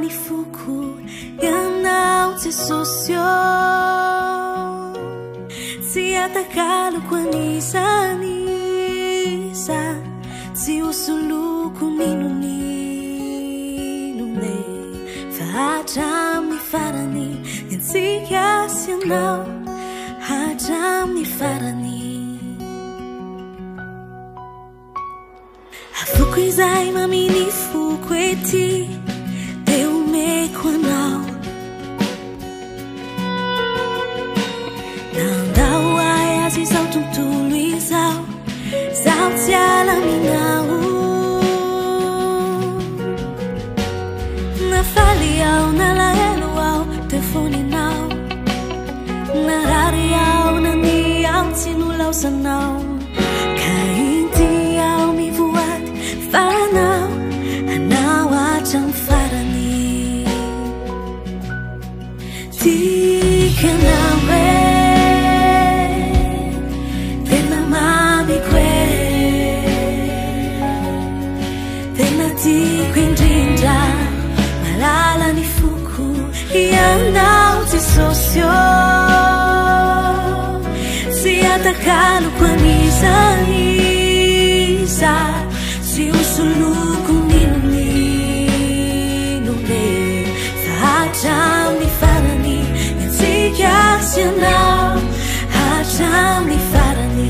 ni fuku yanao te sosyo si atakalo kwa nisa si usuluku ninu ne fahajam ni farani yansikas yanao hajam ni farani Fukui zai mami ni fukui ti Deu me kwanau Não dau ai azi zau tum tu lui zau Zau tia la minau Na fali au na la elu au Te funi nau Na rari au na ni au Tinu lau sanau Kainti au mi vuat Fanau, anau ajang farani Ti kenawe Tena mami kwe Tena ti kwendrinda Malala ni fuku Yanau ti sosyo Si atakalo kwa nisa Si usuluku ninu ne Fahajam ni farani Yansikas yanau Hajam ni farani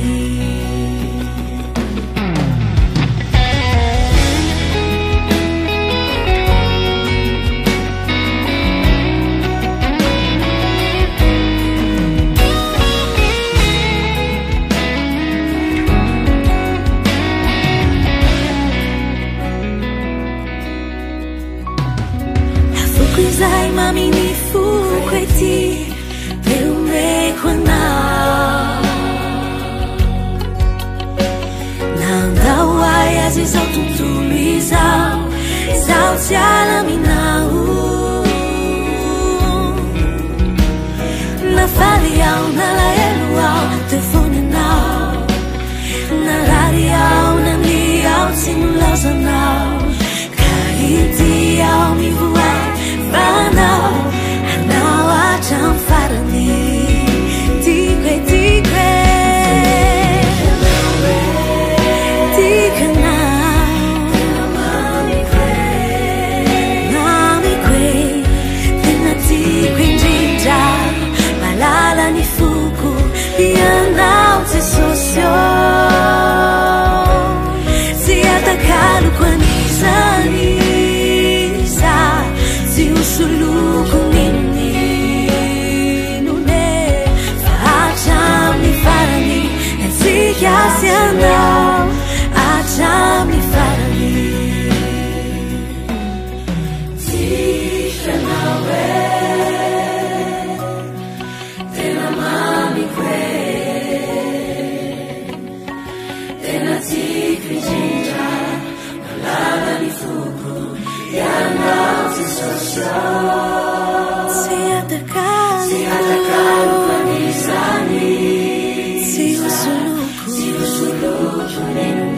Zai mami ni fukui ti Deu me kwanau Não dau ai azi zau tum tu lui zau Zau tia la minau Na fali au na la elu au Te funi nau Na rari au na li au Tinu lau zanau Kainti au mi vuai Fanau, anau ajang farani Tikwe Tikanau Mami kwe Tena tikwe njinja Malala ni fuku Yanau te sosyo Si atakalo kwa nisa Si usuluku ninu ne Fahajam ni farani Yansikas yanau Ajam ni farani Tikanawe Tena mami kwe Tena tikri jinja Malala ni fuku Yanau te sosyo Si atakalo kwa nizani Si usuluku ninu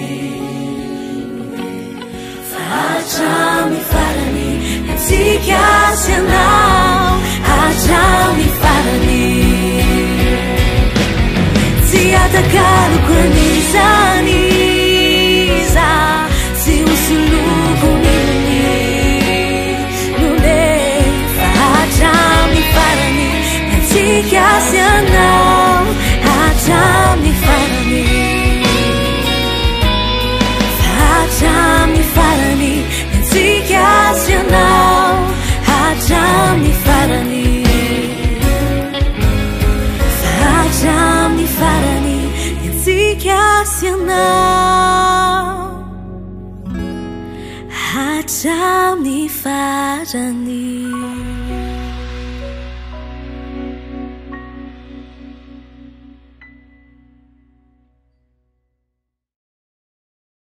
Fahajam ni farani Yansikas yanau Hajam ni farani Si atakalo kwa nizani Si usuluku ninu Fahajam ni farani Yansikas yanau Hajam ni farani Fahajam ni farani Yansikas yanau Hajam ni farani Fahajam ni farani Yansikas yanau Hajam ni farani